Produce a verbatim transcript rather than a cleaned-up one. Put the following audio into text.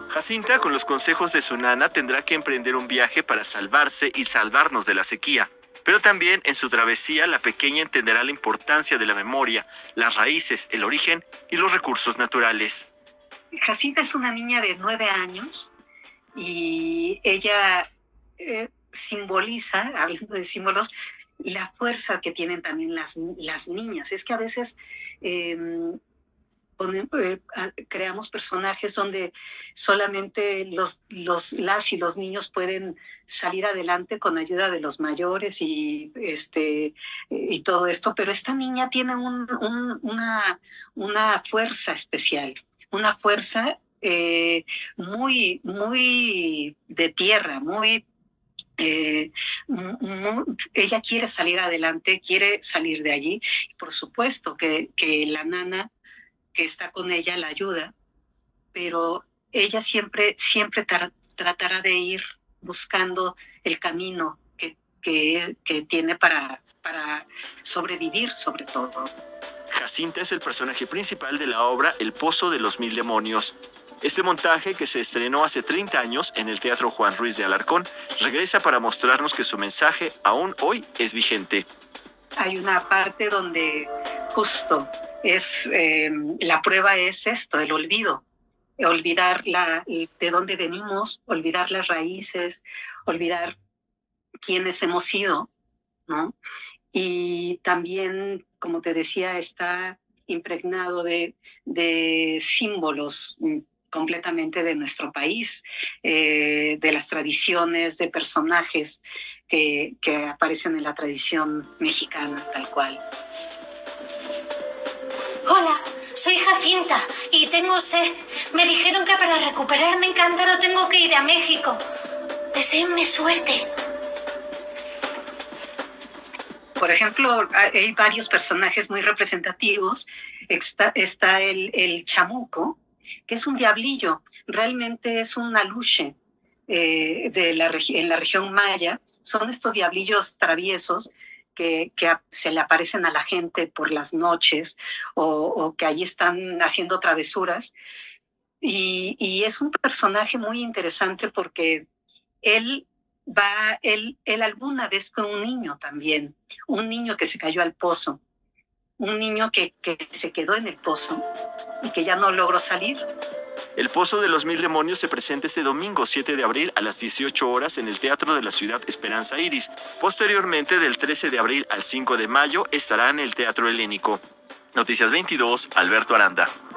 Jacinta, con los consejos de su nana, tendrá que emprender un viaje para salvarse y salvarnos de la sequía. Pero también en su travesía, la pequeña entenderá la importancia de la memoria, las raíces, el origen y los recursos naturales. Jacinta es una niña de nueve años y ella eh, simboliza, hablando de símbolos, la fuerza que tienen también las, las niñas. Es que a veces eh, ponen, eh, creamos personajes donde solamente los, los, las y los niños pueden salir adelante con ayuda de los mayores y, este, y todo esto, pero esta niña tiene un, un, una, una fuerza especial, una fuerza eh, muy, muy de tierra, muy... Eh, muy, ella quiere salir adelante, quiere salir de allí. Y por supuesto que, que la nana que está con ella la ayuda, pero ella siempre, siempre tra tratará de ir buscando el camino que, que, que tiene para, para sobrevivir, sobre todo. Jacinta es el personaje principal de la obra El Pozo de los Mil Demonios. Este montaje, que se estrenó hace treinta años en el Teatro Juan Ruiz de Alarcón, regresa para mostrarnos que su mensaje aún hoy es vigente. Hay una parte donde justo es eh, la prueba es esto, el olvido. Olvidar la, de dónde venimos, olvidar las raíces, olvidar quiénes hemos sido, ¿no? Y también, como te decía, está impregnado de, de símbolos completamente de nuestro país, eh, de las tradiciones, de personajes que, que aparecen en la tradición mexicana, tal cual. Hola, soy Jacinta y tengo sed. Me dijeron que para recuperarme en Cántaro tengo que ir a México. Deseenme suerte. Por ejemplo, hay varios personajes muy representativos. Está, está el, el chamuco, que es un diablillo. Realmente es un aluche eh, de la en la región maya. Son estos diablillos traviesos que, que se le aparecen a la gente por las noches o, o que allí están haciendo travesuras. Y, y es un personaje muy interesante porque él va, él, él alguna vez fue un niño también, un niño que se cayó al pozo, un niño que, que se quedó en el pozo y que ya no logró salir. El Pozo de los Mil Demonios se presenta este domingo siete de abril a las dieciocho horas en el Teatro de la Ciudad Esperanza Iris. Posteriormente, del trece de abril al cinco de mayo, estará en el Teatro Helénico. Noticias veintidós, Alberto Aranda.